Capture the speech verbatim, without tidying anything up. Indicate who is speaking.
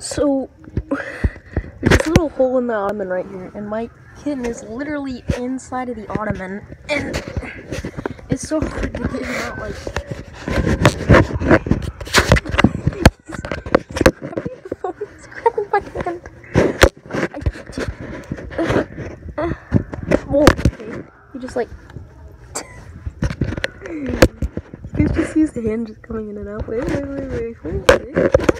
Speaker 1: So, there's this little hole in the ottoman right here, and my kitten is literally inside of the ottoman, and it's so hard to get him out, like, he's grabbing my hand. I, whoa, okay. He just, like, you guys just see his hand just coming in and out. Wait, wait, wait, wait, wait, wait.